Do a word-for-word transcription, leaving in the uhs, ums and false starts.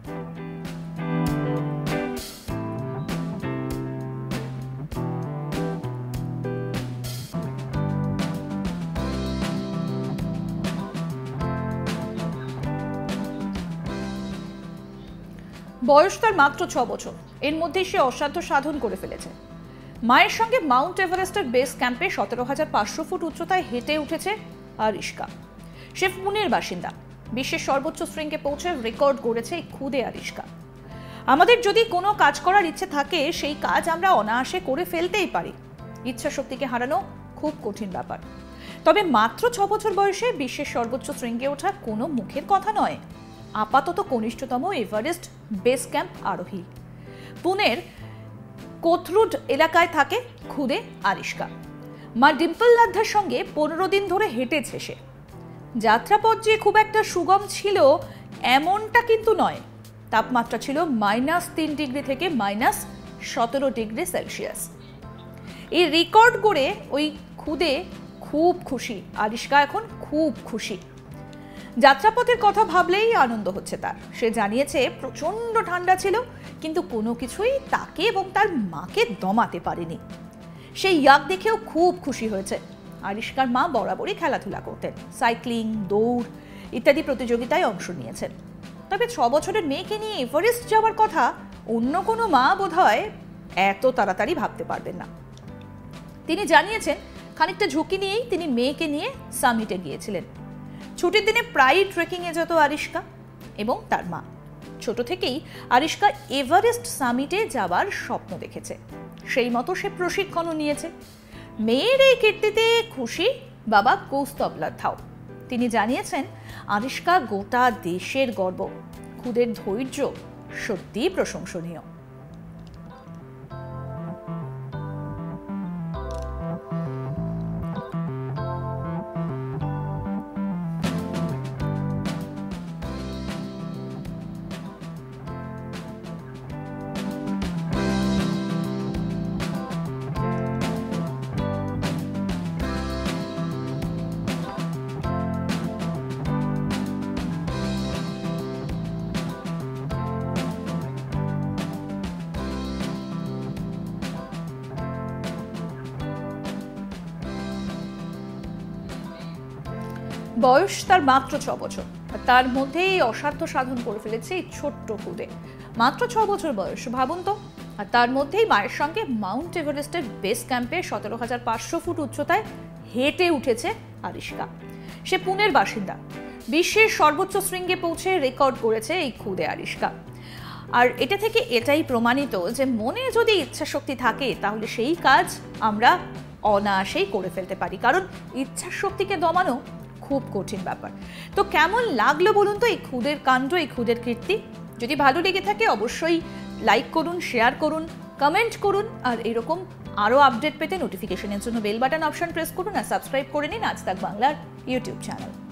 বয়স তার মাত্র ছ বছর, এর মধ্যে সে অসাধ্য সাধন করে ফেলেছে। মায়ের সঙ্গে মাউন্ট এভারেস্টের বেস ক্যাম্পে সতেরো হাজার পাঁচশো ফুট উচ্চতায় হেঁটে উঠেছে আরিশকা। সে পুনের বাসিন্দা। বিশ্বের সর্বোচ্চ শৃঙ্গে পৌঁছে রেকর্ড গড়েছে এই খুদে আরিশকা। আমাদের যদি কোনো কাজ করার ইচ্ছে থাকে, সেই কাজ আমরা অনায়াসে করে ফেলতেই পারি। ইচ্ছা শক্তিকে হারানো খুব কঠিন ব্যাপার। তবে মাত্র ছ বছর বয়সে বিশ্বের সর্বোচ্চ শৃঙ্গে ওঠা কোনো মুখের কথা নয়। আপাতত কনিষ্ঠতম এভারেস্ট বেস ক্যাম্প আরোহী। পুনের কোথরুড এলাকায় থাকে খুদে আরিশকা। মা ডিম্পল লাদ্ধার সঙ্গে পনেরো দিন ধরে হেঁটেছে সে। যাত্রাপথ যে খুব একটা সুগম ছিল এমনটা কিন্তু নয়। তাপমাত্রা ছিল মাইনাস তিন ডিগ্রি থেকে মাইনাস সতেরো ডিগ্রি সেলসিয়াস। এই রেকর্ড করে ওই খুদে খুব খুশি। আরিশকা এখন খুব খুশি। যাত্রাপথের কথা ভাবলেই আনন্দ হচ্ছে তার। সে জানিয়েছে প্রচন্ড ঠান্ডা ছিল, কিন্তু কোনো কিছুই তাকে এবং তার মাকে দমাতে পারেনি। সেই ইয়াক দেখেও খুব খুশি হয়েছে। আরিশকার মা বরাবরই খেলাধুলা করতেন, সাইক্লিং, দৌড় ইত্যাদি প্রতিযোগিতায় অংশ নিয়েছেন। তবে ছ বছরের মেয়েকে নিয়ে এভারেস্ট যাওয়ার কথা অন্য কোনো মা বোধহয় এত তাড়াতাড়ি ভাবতে পারবেন না। তিনি জানিয়েছেন খানিকটা ঝুঁকি নিয়েই তিনি মেয়েকে নিয়ে সামিটে গিয়েছিলেন। ছুটির দিনে প্রায়ই ট্রেকিংয়ে যেত আরিশকা এবং তার মা। ছোট থেকেই আরিশকা এভারেস্ট সামিটে যাবার স্বপ্ন দেখেছে। সেই মতো সে প্রশিক্ষণও নিয়েছে। মেয়ের এই কীর্তিতে খুশি বাবা কৌস্তব লাদ্ধাও। তিনি জানিয়েছেন আরিশকা গোটা দেশের গর্ব। খুদের ধৈর্য সত্যিই প্রশংসনীয়। বয়স তার মাত্র ছ বছর, তার মধ্যেই অসাধ্য সাধন করে ফেলেছে এই ছোট্ট খুদে। মাত্র ছ বছর বয়স, ভাবুন তো। আর তার মধ্যেই মায়ের সঙ্গে মাউন্ট এভারেস্টের বেস ক্যাম্পে সতেরো হাজার পাঁচশো ফুট উচ্চতায় হেঁটে উঠেছে আরিশকা। সে পুনের বাসিন্দা। বিশ্বের সর্বোচ্চ শৃঙ্গে পৌঁছে রেকর্ড করেছে এই খুদে আরিশকা। আর এটা থেকে এটাই প্রমাণিত যে মনে যদি ইচ্ছা শক্তি থাকে তাহলে সেই কাজ আমরা অনায়াসেই করে ফেলতে পারি, কারণ ইচ্ছা শক্তিকে দমানো খুব কঠিন ব্যাপার। তো কেমন লাগলো বলুন তো এই খুদের কাণ্ড, এই খুদের কীর্তি? যদি ভালো লেগে থাকে অবশ্যই লাইক করুন, শেয়ার করুন, কমেন্ট করুন। আর এরকম আরও আপডেট পেতে নোটিফিকেশনের জন্য বেল বাটন অপশন প্রেস করুন আর সাবস্ক্রাইব করে নিন আজ তাক বাংলার ইউটিউব চ্যানেল।